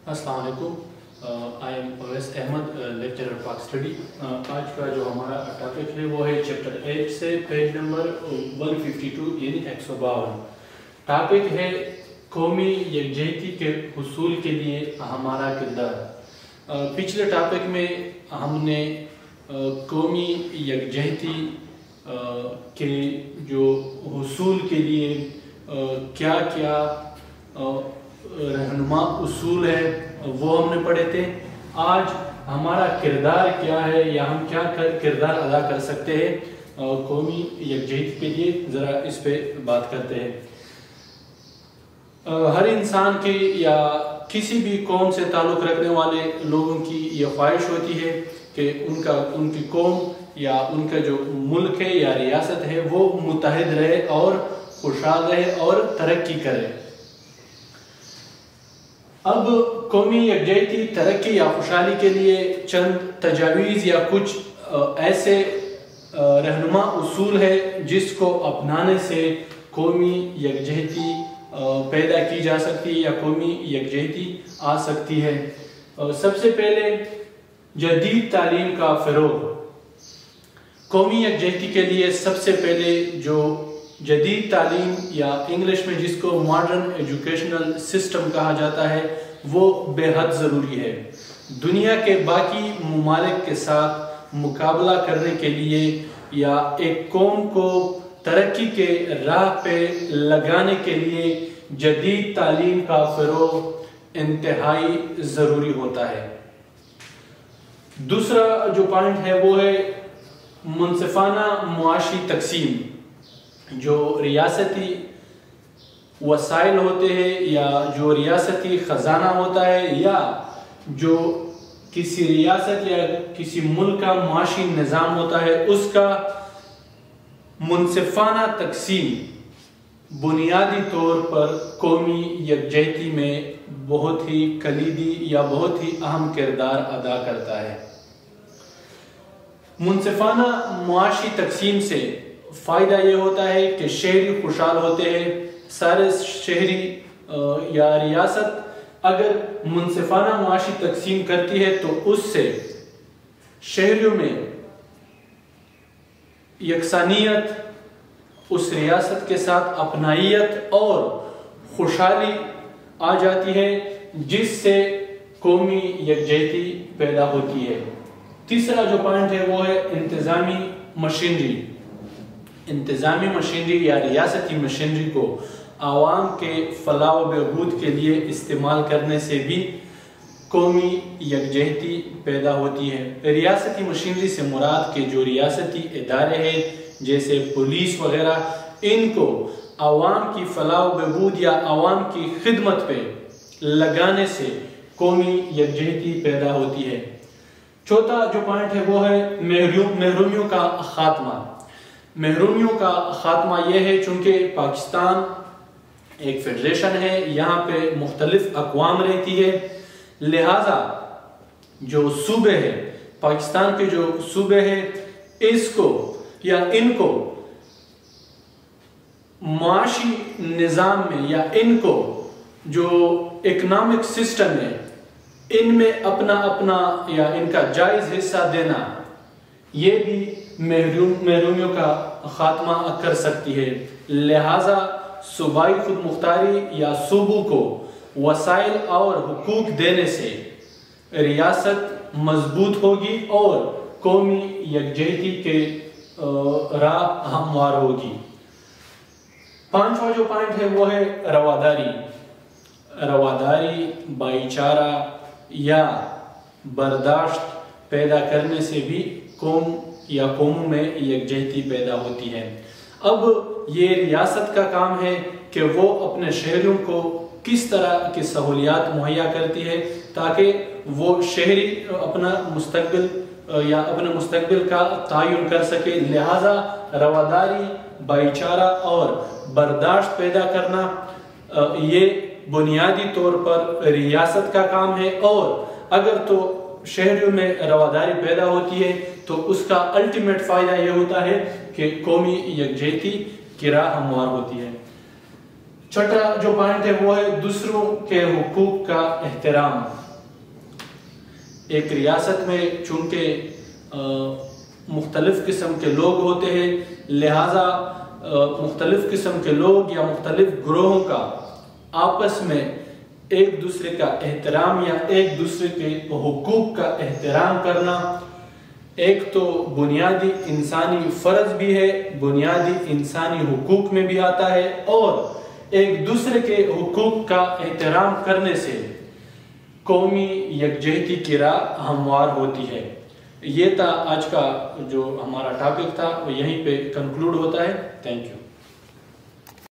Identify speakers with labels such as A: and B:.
A: अस्सलाम वालेकुम। I am Owais Ahmed, lecturer Pak study. आज का जो हमारा टॉपिक है वो है चैप्टर 8 से पेज नंबर 152 यानी 152। टॉपिक है कौमी यकजहती के हुसूल के लिए हमारा किरदार। पिछले टॉपिक में हमने कौमी यकजहती के जो हुसूल के लिए क्या क्या रहनुमा उसूल है वो हमने पढ़े थे। आज हमारा किरदार क्या है या हम क्या किरदार अदा कर सकते हैं कौमी यकजहती के लिए, ज़रा इस पे बात करते हैं। हर इंसान के या किसी भी कौम से ताल्लुक़ रखने वाले लोगों की ये ख्वाहिश होती है कि उनकी कौम या उनका जो मुल्क है या रियासत है वो मुत्तहिद रहे और खुशहाल रहे और तरक्की करे। अब कौमी यकजहती तरक्की या खुशहाली के लिए चंद तजावीज़ या कुछ ऐसे रहनुमा उसूल है जिसको अपनाने से कौमी यकजहती पैदा की जा सकती है या कौमी यकजहती आ सकती है। सबसे पहले जदीद तालीम का फ़रोग़। कौमी यकजहती के लिए सबसे पहले जो जदीद तालीम या इंग्लिश में जिसको मॉडर्न एजुकेशनल सिस्टम कहा जाता है वो बेहद ज़रूरी है। दुनिया के बाकी ममालिक के साथ मुकाबला करने के लिए या एक कौम को तरक्की के राह पे लगाने के लिए जदीद तालीम का फ़रोग़ इंतहाई ज़रूरी होता है। दूसरा जो पॉइंट है वो है मुनसिफाना मुआशी तकसीम। जो रियासती वसाइल होते हैं या जो रियासती ख़जाना होता है या जो किसी रियासत या किसी मुल्क का मुआशी निज़ाम होता है उसका मुनसिफाना तकसीम बुनियादी तौर पर कौमी यकजहती में बहुत ही कलीदी या बहुत ही अहम किरदार अदा करता है। मुनसिफाना मुआशी तकसीम से फ़ायदा ये होता है कि शहरी खुशहाल होते हैं। सारे शहरी या रियासत अगर मुनसिफाना मुआशी तकसीम करती है तो उससे शहरियों में यकसानियत, उस रियासत के साथ अपनाइयत और खुशहाली आ जाती है जिससे कौमी यकजहती पैदा होती है। तीसरा जो पॉइंट है वो है इंतज़ामी मशीनरी। इंतज़ामी मशीनरी या रियासती मशीनरी को आवाम के फलाह व बहबूद के लिए इस्तेमाल करने से भी कौमी यकजहती पैदा होती है। रियासती मशीनरी से मुराद के जो रियासती इदारे हैं जैसे पुलिस वगैरह, इनको आवाम की फलाह व बहबूद या आवाम की खिदमत पे लगाने से कौमी यकजहती पैदा होती है। चौथा जो पॉइंट है वो है महरूमियों का खात्मा। महरूमियों का खात्मा यह है चूँकि पाकिस्तान एक फेडरेशन है, यहाँ पे मुख्तलिफ अक़वाम रहती है, लिहाजा जो सूबे हैं पाकिस्तान के जो सूबे हैं इसको या इनको माशी निज़ाम में या इनको जो इकनॉमिक सिस्टम है इनमें अपना अपना या इनका जायज़ हिस्सा देना ये भी महरूमियों का खात्मा कर सकती है। लिहाजा सूबाई खुद मुख्तारी या सूबों को वसाइल और हुकूक देने से रियासत मजबूत होगी और कौमी यकजहती के राह हमवार होगी। पांचवा जो पॉइंट है वो है रवादारी। रवादारी, भाईचारा या बर्दाश्त पैदा करने से भी कौम या कौमों में यकजहती पैदा होती है। अब ये रियासत का काम है कि वो अपने शहरियों को किस तरह की सहूलियात मुहैया करती है ताकि वो शहरी अपना मुस्तकबिल या अपने मुस्तकबिल का तयन कर सके। लिहाजा रवादारी, भाईचारा और बर्दाश्त पैदा करना ये बुनियादी तौर पर रियासत का काम है और अगर तो शहरों में रवादारी पैदा होती है तो उसका अल्टीमेट फ़ायदा ये होता है कि कौमी यकजहती की राह हमवार होती है। چھٹا جو پوائنٹ ہے وہ ہے دوسروں کے حقوق کا احترام۔ ایک ریاست میں چونکہ مختلف قسم کے لوگ ہوتے ہیں، لہٰذا مختلف قسم کے لوگ یا مختلف گروہوں کا آپس میں ایک دوسرے کا احترام یا ایک دوسرے کے حقوق کا احترام کرنا ایک تو بنیادی انسانی فرض بھی ہے، بنیادی انسانی حقوق میں بھی آتا ہے، اور ایک دوسرے کے حقوق کا احترام کرنے سے قومی یکجہتی کی راہ ہموار ہوتی ہے۔ یہ تھا آج کا جو ہمارا ٹاپک تھا، وہ یہیں پہ کنکلوڈ ہوتا ہے۔ Thank you.